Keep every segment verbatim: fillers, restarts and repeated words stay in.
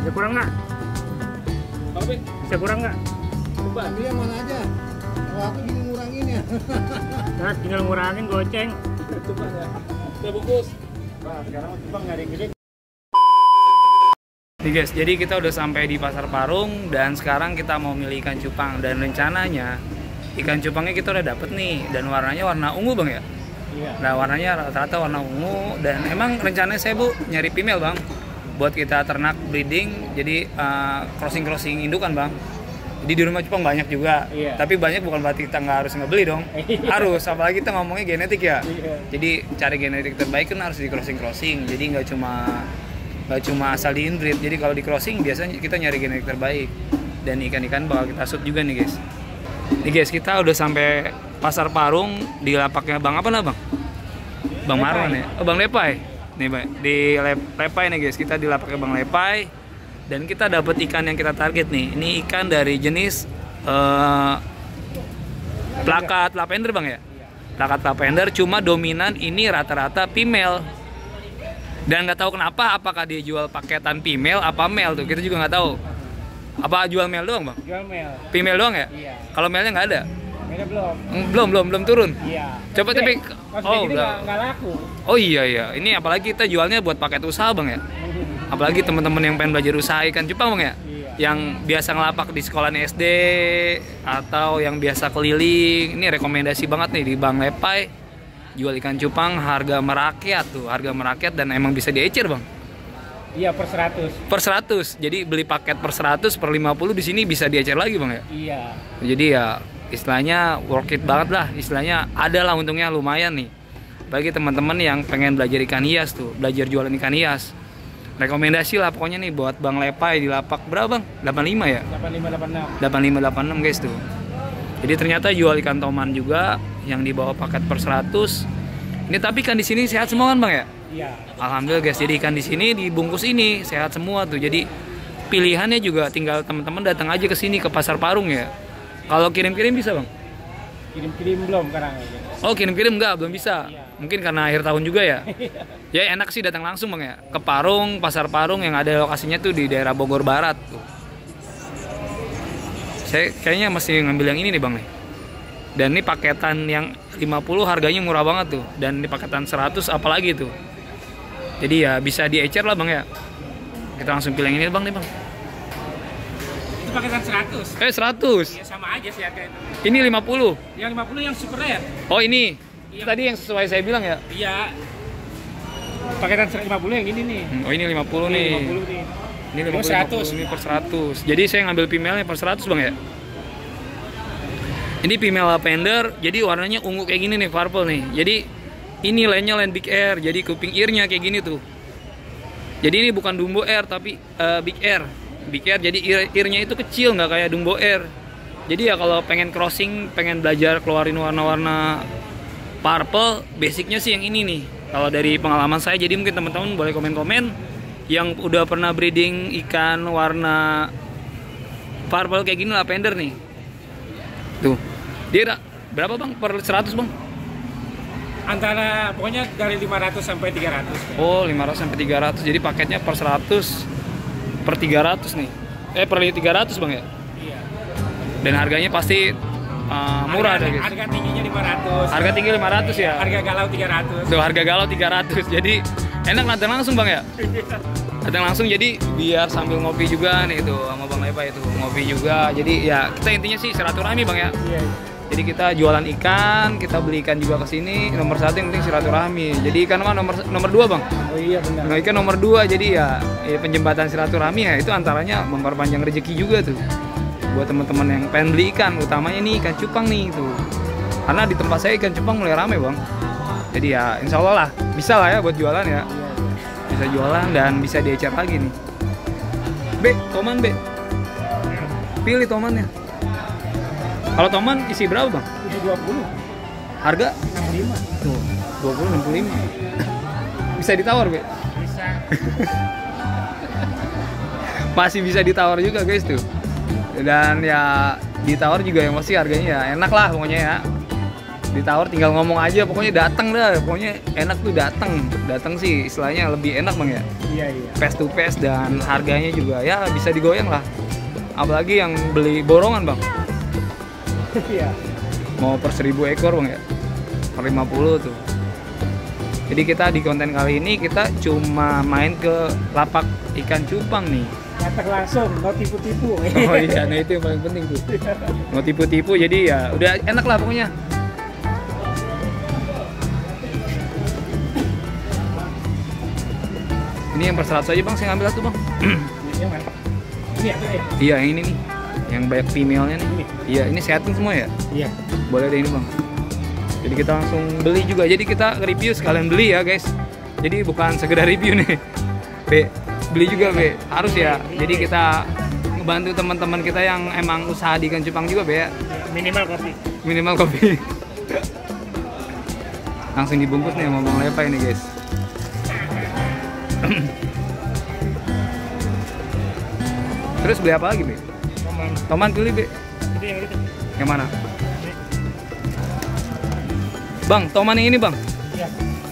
Bisa kurang nggak? Tapi Bisa kurang nggak? coba. Tapi yang mana aja? Kalau aku gini ngurangin ya. Nah, tinggal ngurangin goceng. Coba ya. Udah bungkus. Wah, sekarang Jepang nyari gede. Nih guys, jadi kita udah sampai di Pasar Parung dan sekarang kita mau milih ikan cupang dan rencananya ikan cupangnya kita udah dapet nih dan warnanya warna ungu bang ya. Iya. Nah warnanya rata-rata warna ungu dan emang rencananya saya bu nyari female bang buat kita ternak breeding jadi crossing crossing indukan bang. Jadi di rumah cupang banyak juga, Iya. tapi banyak bukan berarti kita nggak harus ngebeli dong. Iya. Harus, apalagi kita ngomongnya genetik ya. Iya. Jadi cari genetik terbaik kan harus di crossing crossing. Jadi nggak cuma nggak cuma asal di inbreed. Jadi kalau di crossing biasanya kita nyari genetik terbaik dan ikan-ikan bakal kita shoot juga nih guys. Nih guys, kita udah sampai Pasar Parung di lapaknya Bang apa lah Bang? Bang Marwan ya? Oh Bang Lepai. Nih Bang, di Lepai nih guys, kita di lapaknya Bang Lepai dan kita dapat ikan yang kita target nih. Ini ikan dari jenis uh, plakat lavender Bang ya? Plakat lavender cuma dominan ini rata-rata female. Dan nggak tahu kenapa apakah dia jual paketan female apa male tuh, kita juga nggak tahu. Apa jual male doang Bang? Jual mel. Female doang ya? Iya. Kalau male-nya nggak ada? Melnya belum. Mm, belum, belum, belum turun. Iya. Coba Maksudnya- tapi maksudnya oh ini udah. nggak nggak laku. Oh iya iya, ini apalagi kita jualnya buat paket usaha Bang ya. Apalagi teman-teman yang pengen belajar usaha ikan cupang Bang ya. Iya. Yang biasa ngelapak di sekolah S D atau yang biasa keliling, ini rekomendasi banget nih di Bang Lepai. Jual ikan cupang harga merakyat tuh, harga merakyat dan emang bisa diecer Bang. Iya per seratus. Per seratus. Jadi beli paket per seratus per lima puluh di sini bisa diecer lagi Bang ya. Iya. Jadi ya istilahnya worth it banget lah, istilahnya ada lah untungnya lumayan nih. Bagi teman-teman yang pengen belajar ikan hias tuh, belajar jualan ikan hias. Rekomendasi lah pokoknya nih buat Bang Lepai di lapak berapa Bang? delapan puluh lima ya? delapan lima delapan enam. delapan puluh lima delapan puluh enam guys tuh. Jadi ternyata jual ikan toman juga yang dibawa paket per seratus. Ini tapi ikan di sini sehat semua kan Bang ya? Iya. Alhamdulillah guys, jadi ikan di sini dibungkus ini sehat semua tuh. Jadi pilihannya juga tinggal teman-teman datang aja ke sini ke Pasar Parung ya. Kalau kirim-kirim bisa Bang? Kirim-kirim belum sekarang. Oh kirim-kirim enggak, belum bisa. Iya. Mungkin karena akhir tahun juga ya. Ya enak sih datang langsung Bang ya. Ke Parung, Pasar Parung yang ada lokasinya tuh di daerah Bogor Barat tuh. Saya kayaknya mesti ngambil yang ini nih Bang nih. Dan ini paketan yang lima puluh harganya murah banget tuh. Dan ini paketan seratus apalagi tuh. Jadi ya bisa diecer lah Bang ya. Kita langsung pilih yang ini Bang nih Bang. Itu paketan seratus. Eh seratus. Ya sama aja sih harga itu. Ini lima puluh. Yang lima puluh yang super rare. Oh ini. Iya. Tadi yang sesuai saya bilang ya. Iya. Paketan lima puluh yang ini nih. Oh ini lima puluh nih. lima puluh nih. Ini lima puluh, seratus. Ini per seratus. Jadi saya ngambil female-nya per seratus Bang ya. Ini female lavender, jadi warnanya ungu kayak gini nih, purple nih. Jadi ini lainnya lain big air, jadi kuping earnya kayak gini tuh. Jadi ini bukan Dumbo Air tapi uh, big air. Big air jadi ear earnya itu kecil, nggak kayak Dumbo Air. Jadi ya kalau pengen crossing, pengen belajar keluarin warna-warna purple, basicnya sih yang ini nih. Kalau dari pengalaman saya, jadi mungkin teman-teman boleh komen-komen yang udah pernah breeding ikan warna purple kayak gini lavender nih. Tuh. Dia berapa Bang? Per seratus Bang? Antara pokoknya dari lima ratus sampai tiga ratus. Oh, lima ratus sampai tiga ratus. Jadi paketnya per seratus per tiga ratus nih. Eh, per tiga ratus Bang ya? Iya. Dan harganya pasti uh, murah harga, deh guys. harga tingginya lima ratus. Harga tinggi lima ratus ya? Harga galau tiga ratus. Tuh, harga galau tiga ratus. Jadi enak datang langsung Bang ya? Datang langsung jadi biar sambil ngopi juga nih tuh sama Bang Lepai itu. Ngopi juga. Jadi ya kita intinya sih silaturahmi Bang ya. Iya. Jadi kita jualan ikan, kita beli ikan juga ke sini. Nomor satu yang penting silaturahmi. Jadi ikan mah nomor nomor dua Bang. Oh iya benar. Nah, ikan nomor dua jadi ya, ya penjembatan silaturahmi ya itu antaranya memperpanjang rezeki juga tuh. Buat teman-teman yang pengen beli ikan, utamanya nih ikan cupang nih tuh. Karena di tempat saya ikan cupang mulai rame Bang. Jadi ya insya Allah lah bisa lah ya buat jualan ya. Bisa jualan dan bisa diecer lagi nih. B, toman B. Pilih tomannya. Kalau toman isi berapa Bang? Isi dua puluh. Harga? enam puluh lima. Tuh, dua puluh enam puluh lima. Bisa ditawar, Be? Bisa. Masih bisa ditawar juga, guys tuh. Dan ya ditawar juga yang pasti harganya ya enak lah pokoknya ya. ditawar tinggal ngomong aja, pokoknya datang dah, pokoknya enak tuh datang. Datang sih istilahnya lebih enak bang ya. Iya iya. Face to face dan harganya juga ya bisa digoyang lah. Apalagi yang beli borongan bang, Iya. mau per seribu ekor bang ya, per lima puluh tuh. Jadi kita di konten kali ini kita cuma main ke lapak ikan cupang nih. Datang langsung, mau tipu-tipu. Oh iya, nah itu yang paling penting tuh. Mau tipu-tipu jadi ya udah enak lah pokoknya. Ini yang per seratus aja bang, saya ngambil satu bang. Ini mana? Ini apa eh? Iya yang ini nih, yang banyak female-nya nih. Ini? Iya ini sehatin semua ya. Iya. Boleh deh ini bang. Jadi kita langsung beli juga. Jadi kita review sekalian beli ya guys. Jadi bukan sekedar review nih. Be, beli juga be. Harus ya. Jadi kita ngebantu teman-teman kita yang emang usaha di ikan cupang juga be ya. Minimal kopi. Minimal kopi. Langsung dibungkus nih sama Bang Lepa ini guys. Terus beli apa lagi be? Toman. Toman pilih be. Itu yang itu. Yang mana? Bang, toman yang ini bang. Iya.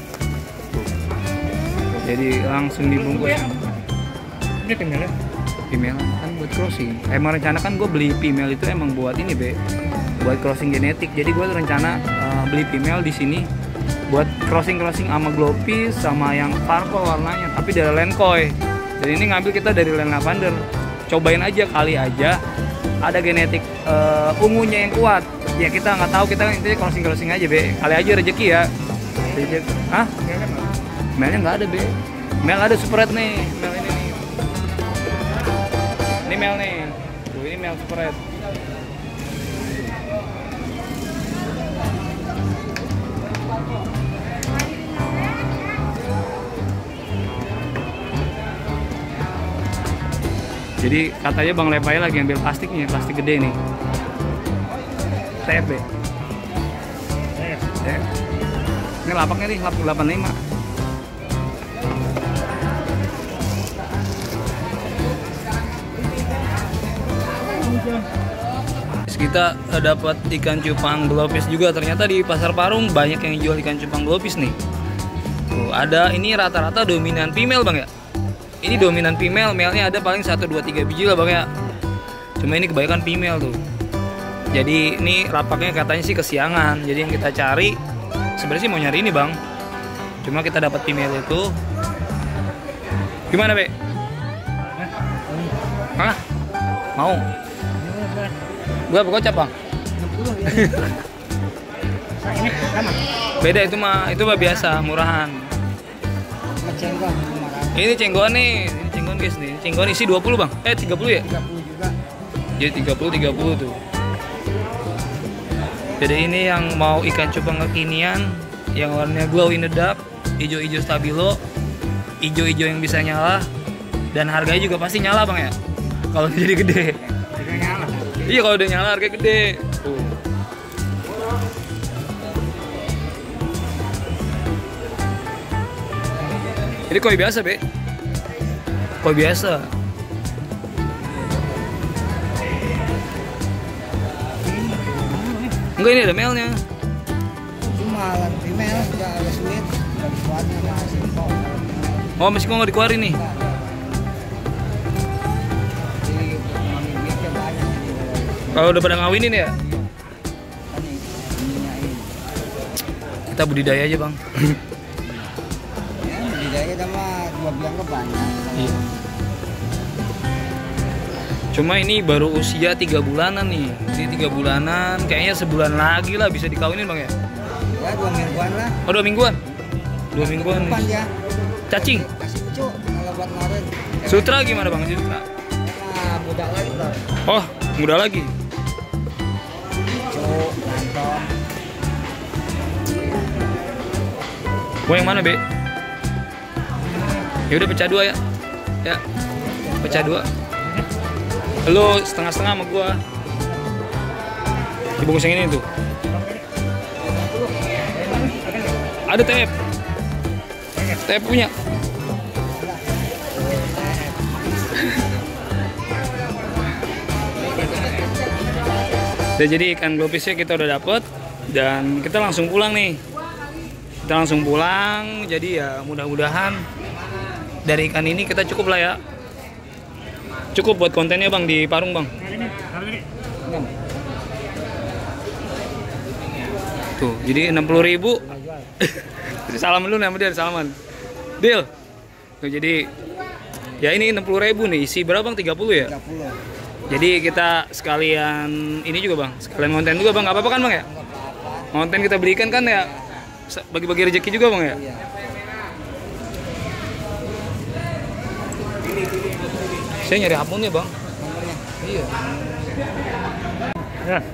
Jadi langsung dibungkus. Ini tinggalnya. Female kan buat crossing. Emang rencana kan gue beli female itu emang buat ini be, buat crossing genetik. Jadi gue rencana uh, beli female di sini buat crossing crossing sama glowfish sama yang purple warnanya, tapi dari Lenkoy. Jadi ini ngambil kita dari Len Lavender. Cobain aja kali aja ada genetik uh, ungunya yang kuat. Ya kita nggak tahu, kita kan intinya crossing crossing aja be. Kali aja rezeki ya. Rezeki. Hah? Male-nya nggak ada be. Male ada super red nih. Male ini nih. Ini male nih. Tuh ini male super red. Jadi katanya Bang Lepai lagi ambil plastiknya, plastik gede nih. T F B. T F. Ini lapaknya nih, lapak delapan puluh lima. Kita dapat ikan cupang glowfish juga. Ternyata di Pasar Parung banyak yang jual ikan cupang glowfish nih. Tuh, ada ini rata-rata dominan female bang ya. Ini dominan female, male-nya ada paling satu, dua, tiga biji lah bang ya. Cuma ini kebanyakan female tuh. Jadi ini lapaknya katanya sih kesiangan. Jadi yang kita cari sebenarnya sih mau nyari ini bang. Cuma kita dapat female itu. Gimana be? Hah? Mau? Berapa gocap bang? Ini sama. Beda itu mah, itu mah biasa, murahan. Ini cenggoan nih, ini cenggoan guys nih. Cenggoan isi dua puluh bang, eh tiga puluh ya? tiga puluh juga. Jadi tiga puluh, tiga puluh tuh. Jadi ini yang mau ikan cupang kekinian, yang warnanya glow in the dark, hijau-hijau stabilo, hijau-hijau yang bisa nyala, dan harganya juga pasti nyala bang ya. Kalau jadi gede. Juga nyala. Iya kalau udah nyala harganya gede. Tuh. Ini koi biasa be, koi biasa. Enggak, ini ada male-nya. Cuma yang female juga agak sulit, nggak dikeluarin sama Simpo. Oh masih kok nggak dikeluarin nih? Jadi mami-mami banyak nih. Kalau udah pada ngawinin ya? Kan nih, ininya ini. Kita budidaya aja bang. Ya, budidaya kita mah dua bilang ke banyak. Iya. Cuma ini baru usia tiga bulanan nih. Ini tiga bulanan, kayaknya sebulan lagi lah bisa dikawinin bang ya? Ya dua mingguan lah. Oh dua mingguan? Dua mingguan Depan nih. ya. Cacing? Kasih lucu kalau buat kemarin. Sutra gimana bang? Sutra? Nah, muda lagi bro. Oh muda lagi? Lucu, gantong. Mau yang mana be? Ya udah pecah dua ya. Ya, pecah dua. Lo setengah-setengah sama gua. Dibungkus yang ini tuh. Ada T F. T F punya. Udah jadi ikan glowfishnya kita udah dapet. Dan kita langsung pulang nih. Kita langsung pulang. Jadi ya mudah-mudahan dari ikan ini kita cukup lah ya. Cukup buat kontennya bang di Parung bang. Ini, harus ini. Tuh, jadi enam puluh ribu. Salam dulu nama dia, salaman. Deal. Tuh, jadi ya ini enam puluh ribu nih, isi berapa bang? tiga puluh ya? tiga puluh. Jadi kita sekalian ini juga bang, sekalian konten juga bang, nggak apa-apa kan bang ya? Konten kita berikan kan ya, bagi-bagi rezeki juga bang ya? Iya. Saya nyari hapunnya bang. Nomornya. Iya. Ya.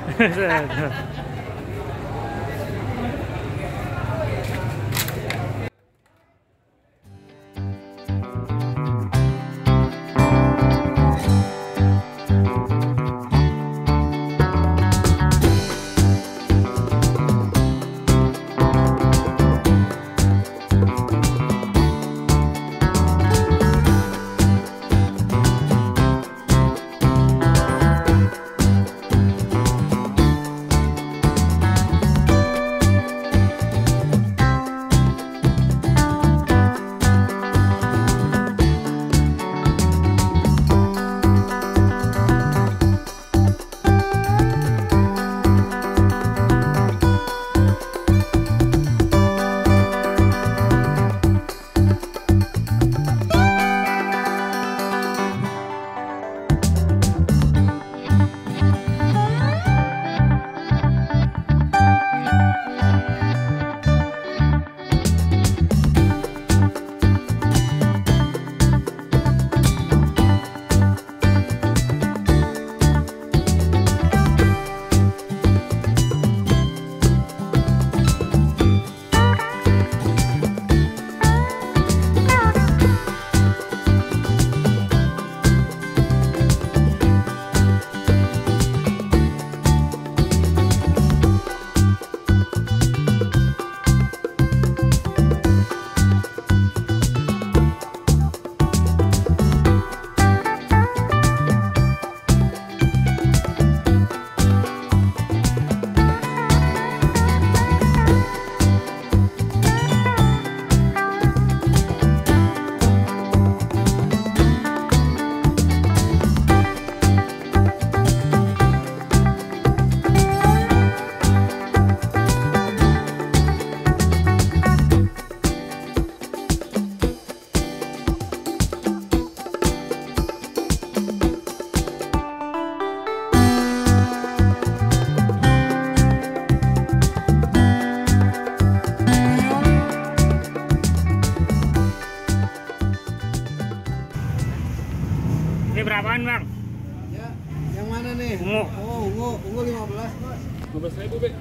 Ini berapaan bang? Ya, yang mana nih? Ungu. Oh, ungu, ungu lima belas. lima belas ribu, Be.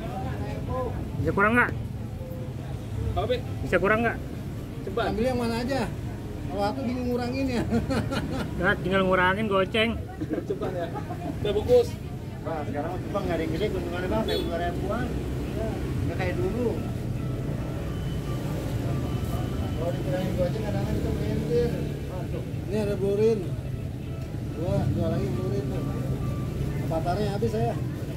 Bisa kurang nggak? Apa, Be? Bisa kurang nggak? Cepat. Ambil yang mana aja? Kalau aku bingung ngurangin ya. Nah, tinggal ngurangin goceng. Cepat ya. Udah bungkus. Wah, sekarang bang nggak ada yang gede, keuntungannya bang, kayak dua ribuan. Nggak kayak dulu. Kalau dikurangin goceng kadang-kadang itu melintir. Ini ada blurin. Dua, dua lagi blurin tuh. Batarnya habis saya.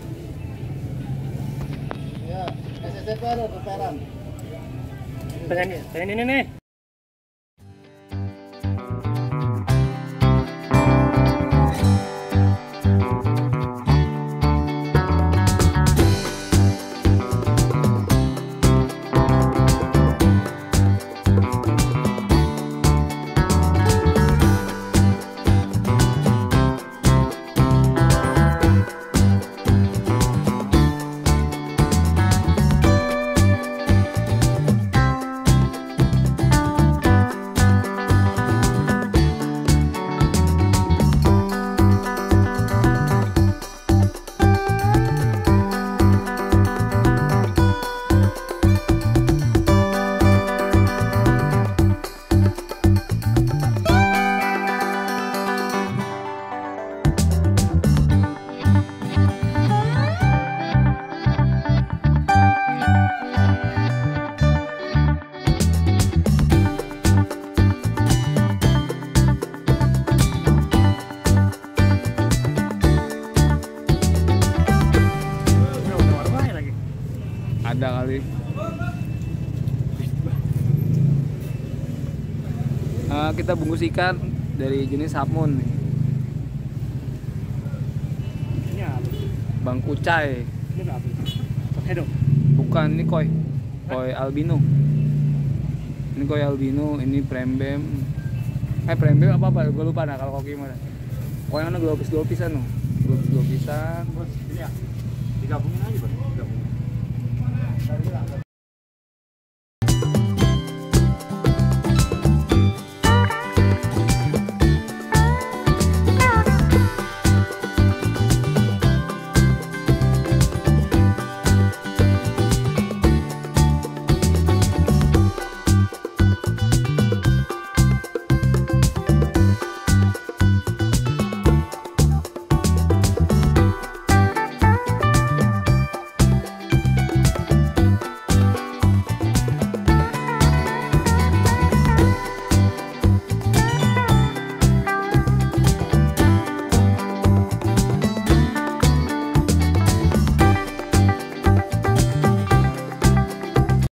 Ya, S S D ada peperan. Pengen, pengen ini nih. ada kali. Uh, kita bungkus ikan dari jenis salmon nih. Ini apa? Bang kucai. Ini apa? Torpedo. Bukan, ini koi. Koi albino. Ini koi albino, ini prembem. Eh prembem apa apa? Gue lupa nah kalau koki gimana. Koi yang ada globis globisan loh. Globis globisan. Bos, ini ya. Digabungin aja, Bos. Digabungin.